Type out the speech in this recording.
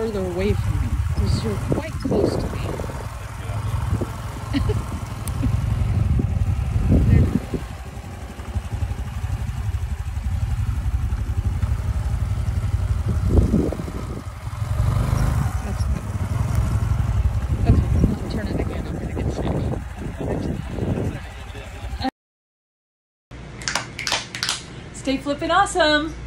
further away from me because you're quite close to me. Stay flippin' awesome!